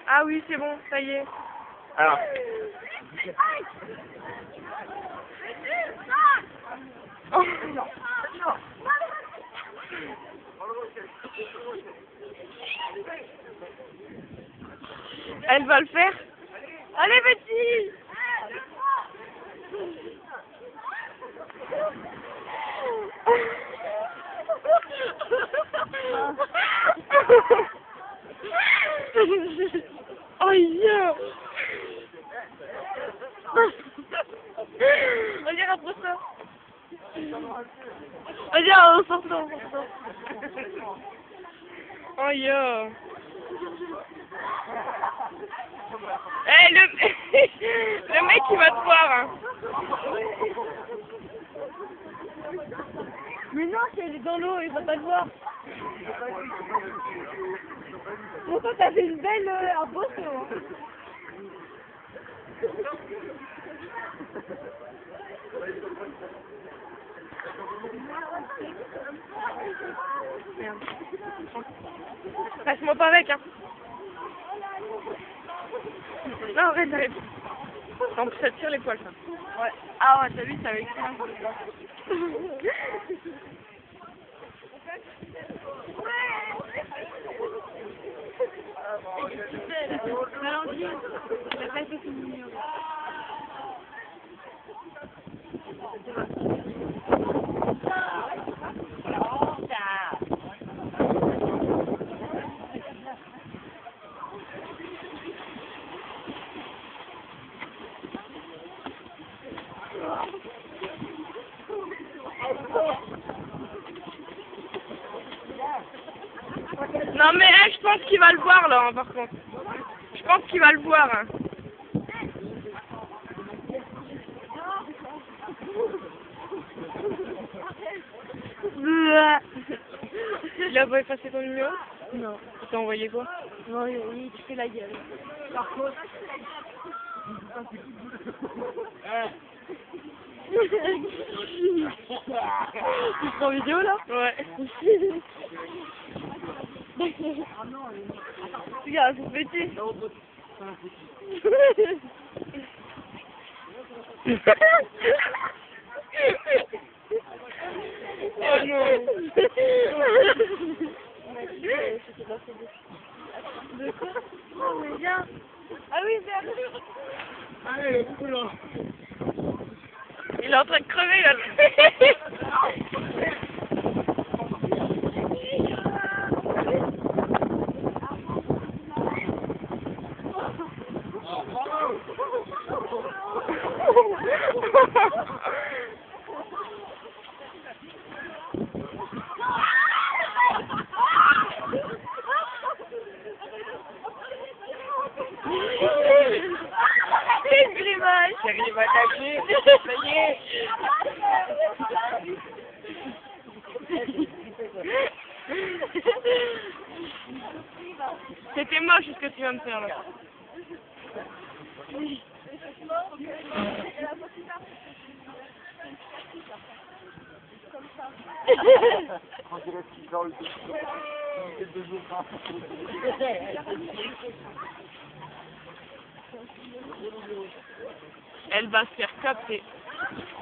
Ah oui, c'est bon, ça y est. Alors. Oh. Elle va le faire. Allez, Betty. Oh yeah. Vas-y, rapproche-toi. Vas-y, on sort. Oh yeah. Eh, le mec il va te voir. Hein. Mais non, si elle est dans l'eau, il va pas te voir. Pourtant, t'as fait une belle impression. Merde. Passe-moi pas avec, hein. Non, arrête. En plus, ça tire les poils, ça. Ouais. Ah ouais, t'as vu, ça avec ça. Non mais je pense qu'il va le voir là, hein, par contre. Je pense qu'il va le voir. Hein. Il a pas effacé ton numéro? Non. Il t'a envoyé quoi? Non, oui, tu fais la gueule. Par contre. Tu prends en vidéo là? Ouais. Regarde, c'est petit. Oh non. De quoi? Oh, mais viens. Ah oui, viens. Allez, le là. Il est en train de crever là. Quelle grimace. Chérie, va cacher. Ça y est. C'était moche ce que tu viens de faire là. On dirait qu'il sort le Elle va se faire capter.